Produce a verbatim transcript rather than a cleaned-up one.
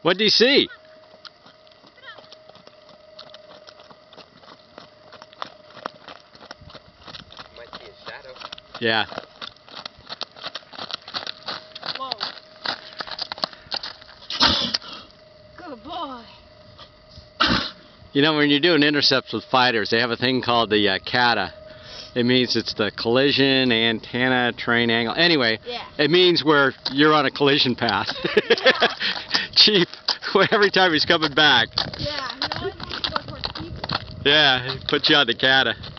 What do you see? Might see a shadow. Yeah. Whoa. Good boy. You know, when you're doing intercepts with fighters, they have a thing called the uh, CATA. It means it's the collision antenna train angle. Anyway, Yeah. it means where you're on a collision path. Yeah. Chief, every time he's coming back. Yeah, he always wants to go towards people. Yeah, he puts you on the CATA.